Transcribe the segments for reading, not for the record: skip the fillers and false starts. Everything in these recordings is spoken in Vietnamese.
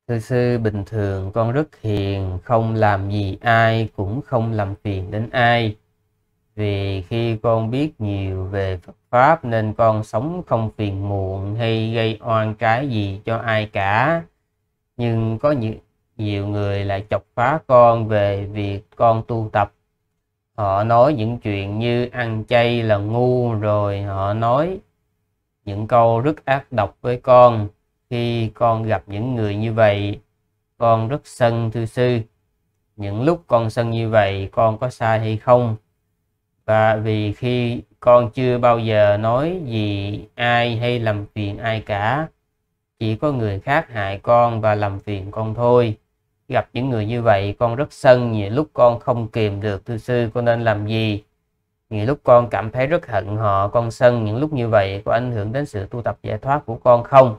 Thưa sư, bình thường con rất hiền, không làm gì ai, cũng không làm phiền đến ai. Vì khi con biết nhiều về Phật Pháp nên con sống không phiền muộn hay gây oan trái gì cho ai cả. Nhưng có nhiều người lại chọc phá con về việc con tu tập. Họ nói những chuyện như ăn chay là ngu, rồi họ nói những câu rất ác độc với con. Khi con gặp những người như vậy, con rất sân thưa sư. Những lúc con sân như vậy, con có sai hay không? Và vì khi con chưa bao giờ nói gì ai hay làm phiền ai cả, chỉ có người khác hại con và làm phiền con thôi. Gặp những người như vậy, con rất sân, nhiều lúc con không kìm được thưa sư, con nên làm gì? Nhiều lúc con cảm thấy rất hận họ, con sân những lúc như vậy có ảnh hưởng đến sự tu tập giải thoát của con không?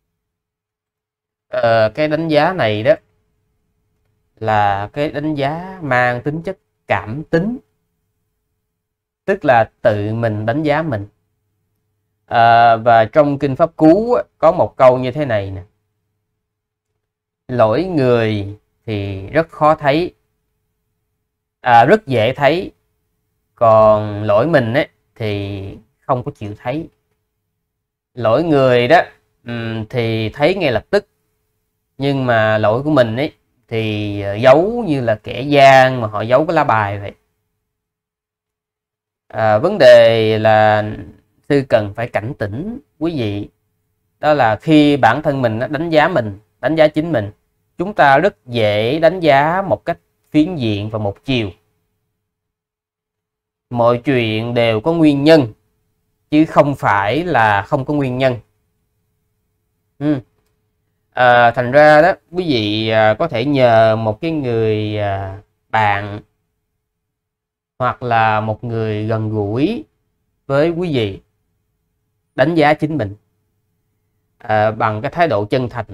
Cái đánh giá này đó là cái đánh giá mang tính chất cảm tính, tức là tự mình đánh giá mình. Và trong Kinh Pháp Cú có một câu như thế này nè: lỗi người thì rất khó thấy, rất dễ thấy, còn lỗi mình ấy thì không có chịu thấy. Lỗi người đó thì thấy ngay lập tức, nhưng mà lỗi của mình ấy thì giấu như là kẻ gian mà họ giấu cái lá bài vậy. Vấn đề là sư cần phải cảnh tỉnh quý vị, đó là khi bản thân mình đánh giá chính mình, chúng ta rất dễ đánh giá một cách phiến diện và một chiều. Mọi chuyện đều có nguyên nhân chứ không phải là không có nguyên nhân. Thành ra đó quý vị có thể nhờ một cái người bạn hoặc là một người gần gũi với quý vị đánh giá chính mình bằng cái thái độ chân thành.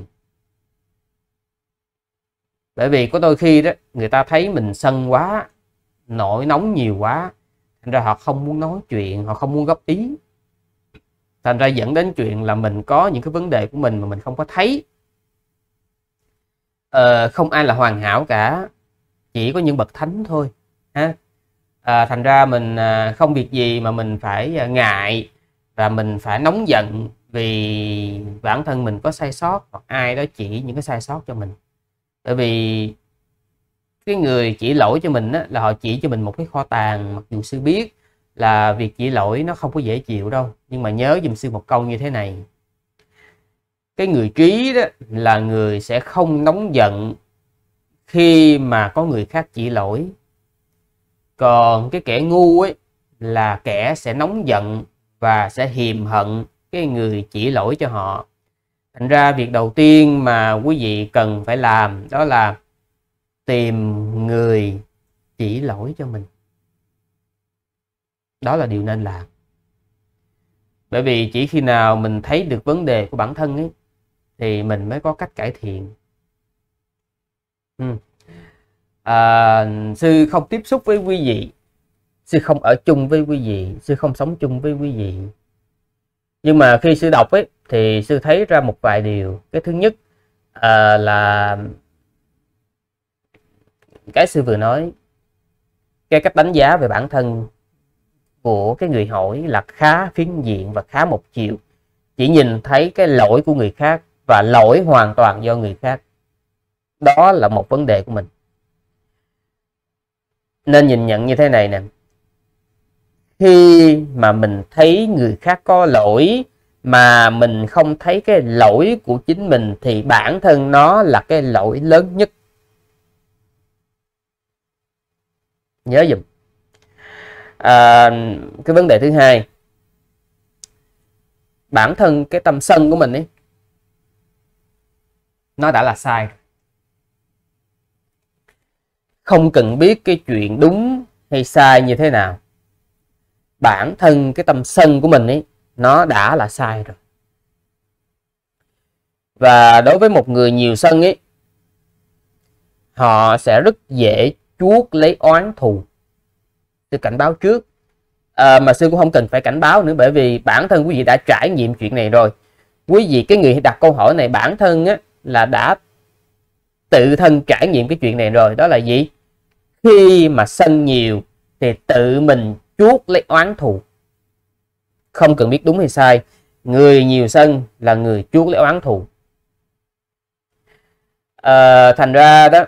Bởi vì có đôi khi đó người ta thấy mình sân quá, nổi nóng nhiều quá, thành ra họ không muốn nói chuyện, họ không muốn góp ý, thành ra dẫn đến chuyện là mình có những cái vấn đề của mình mà mình không có thấy. Không ai là hoàn hảo cả, chỉ có những bậc thánh thôi ha. Thành ra mình không việc gì mà mình phải ngại và mình phải nóng giận vì bản thân mình có sai sót hoặc ai đó chỉ những cái sai sót cho mình. Bởi vì cái người chỉ lỗi cho mình á, là họ chỉ cho mình một cái kho tàng, mặc dù sư biết là việc chỉ lỗi nó không có dễ chịu đâu, nhưng mà nhớ giùm sư một câu như thế này: cái người trí đó là người sẽ không nóng giận khi mà có người khác chỉ lỗi, còn cái kẻ ngu ấy là kẻ sẽ nóng giận và sẽ hiềm hận cái người chỉ lỗi cho họ. Thành ra việc đầu tiên mà quý vị cần phải làm đó là tìm người chỉ lỗi cho mình. Đó là điều nên làm. Bởi vì chỉ khi nào mình thấy được vấn đề của bản thân ấy thì mình mới có cách cải thiện. Sư không tiếp xúc với quý vị, sư không ở chung với quý vị, sư không sống chung với quý vị, nhưng mà khi sư đọc ấy thì sư thấy ra một vài điều. Cái thứ nhất là cái sư vừa nói, cái cách đánh giá về bản thân của cái người hỏi là khá phiến diện và khá một chiều, chỉ nhìn thấy cái lỗi của người khác và lỗi hoàn toàn do người khác. Đó là một vấn đề của mình. Nên nhìn nhận như thế này nè: khi mà mình thấy người khác có lỗi mà mình không thấy cái lỗi của chính mình thì bản thân nó là cái lỗi lớn nhất. Nhớ dùm. Cái vấn đề thứ hai, bản thân cái tâm sân của mình ấy, nó đã là sai. Không cần biết cái chuyện đúng hay sai như thế nào, bản thân cái tâm sân của mình ấy nó đã là sai rồi. Và đối với một người nhiều sân ấy, họ sẽ rất dễ chuốc lấy oán thù. Sư cảnh báo trước, mà sư cũng không cần phải cảnh báo nữa, bởi vì bản thân quý vị đã trải nghiệm chuyện này rồi. Quý vị, cái người đặt câu hỏi này bản thân á, là đã tự thân trải nghiệm cái chuyện này rồi. Đó là gì? Khi mà sân nhiều thì tự mình chuốc lấy oán thù. Không cần biết đúng hay sai, người nhiều sân là người chuốc lấy oán thù. Thành ra đó,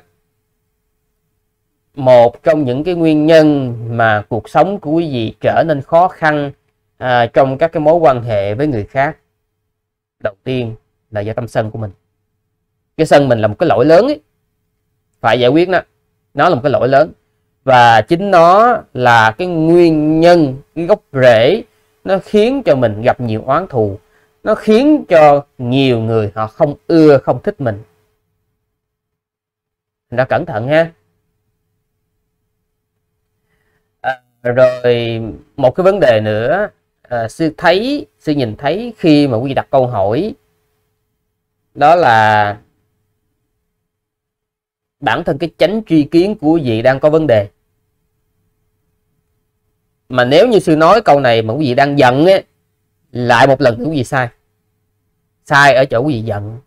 một trong những cái nguyên nhân mà cuộc sống của quý vị trở nên khó khăn trong các cái mối quan hệ với người khác, đầu tiên là do tâm sân của mình. Cái sân mình là một cái lỗi lớn ấy, phải giải quyết nó là một cái lỗi lớn, và chính nó là cái nguyên nhân, cái gốc rễ nó khiến cho mình gặp nhiều oán thù, nó khiến cho nhiều người họ không ưa, không thích mình. Thành ra cẩn thận ha. Rồi một cái vấn đề nữa, sư nhìn thấy khi mà quý vị đặt câu hỏi, đó là bản thân cái chánh tri kiến của quý vị đang có vấn đề. Mà nếu như sư nói câu này mà quý vị đang giận ấy, lại một lần nữa quý vị sai ở chỗ quý vị giận.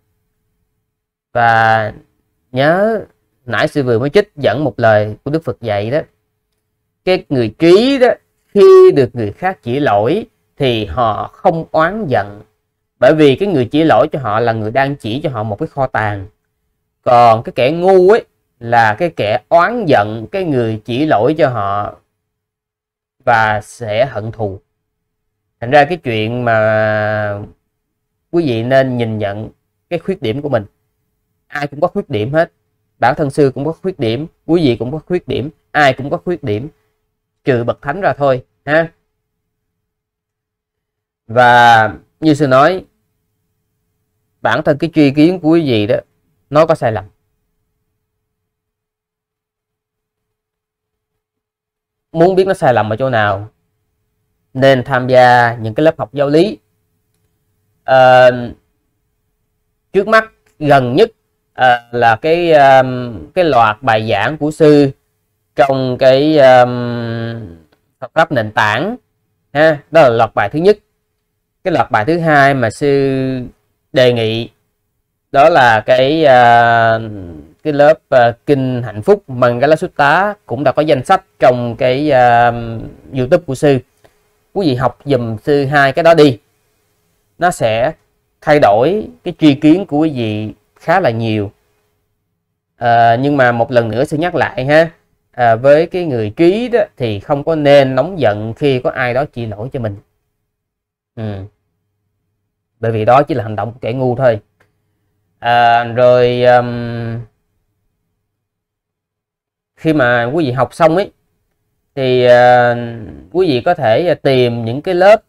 Và nhớ nãy sư vừa mới trích dẫn một lời của Đức Phật dạy đó, cái người trí đó, khi được người khác chỉ lỗi thì họ không oán giận, bởi vì cái người chỉ lỗi cho họ là người đang chỉ cho họ một cái kho tàng. Còn cái kẻ ngu ấy là cái kẻ oán giận cái người chỉ lỗi cho họ và sẽ hận thù. Thành ra cái chuyện mà quý vị nên nhìn nhận cái khuyết điểm của mình. Ai cũng có khuyết điểm hết, bản thân sư cũng có khuyết điểm, quý vị cũng có khuyết điểm, ai cũng có khuyết điểm, trừ bậc thánh ra thôi ha. Và như sư nói, bản thân cái tri kiến của quý vị đó, nó có sai lầm. Muốn biết nó sai lầm ở chỗ nào, nên tham gia những cái lớp học giáo lý. Trước mắt gần nhất là cái loạt bài giảng của sư trong cái Phật pháp nền tảng ha. Đó là loạt bài thứ nhất. Cái loạt bài thứ hai mà sư đề nghị đó là cái lớp kinh hạnh phúc Mangala Sutta, cũng đã có danh sách trong cái YouTube của sư. Quý vị học dùm sư hai cái đó đi, nó sẽ thay đổi cái tri kiến của quý vị khá là nhiều. Nhưng mà một lần nữa sư nhắc lại ha, với cái người trí đó thì không có nên nóng giận khi có ai đó chỉ lỗi cho mình. Bởi vì đó chỉ là hành động của kẻ ngu thôi. Rồi khi mà quý vị học xong ấy thì quý vị có thể tìm những cái lớp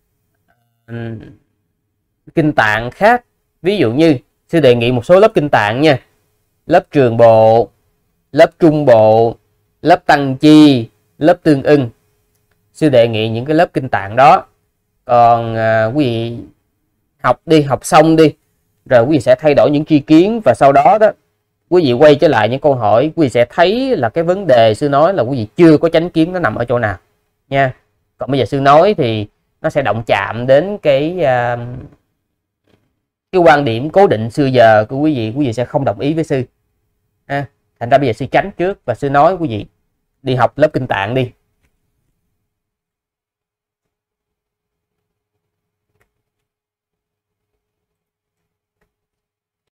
kinh tạng khác. Ví dụ như sư đề nghị một số lớp kinh tạng nha: lớp trường bộ, lớp trung bộ, lớp tăng chi, lớp tương ưng. Sư đề nghị những cái lớp kinh tạng đó. Còn quý vị học xong đi, rồi quý vị sẽ thay đổi những tri kiến, và sau đó đó quý vị quay trở lại những câu hỏi, quý vị sẽ thấy là cái vấn đề sư nói là quý vị chưa có chánh kiến nó nằm ở chỗ nào nha. Còn bây giờ sư nói thì nó sẽ động chạm đến cái quan điểm cố định xưa giờ của quý vị sẽ không đồng ý với sư. Thành ra bây giờ sư tránh trước và sư nói quý vị đi học lớp kinh tạng đi.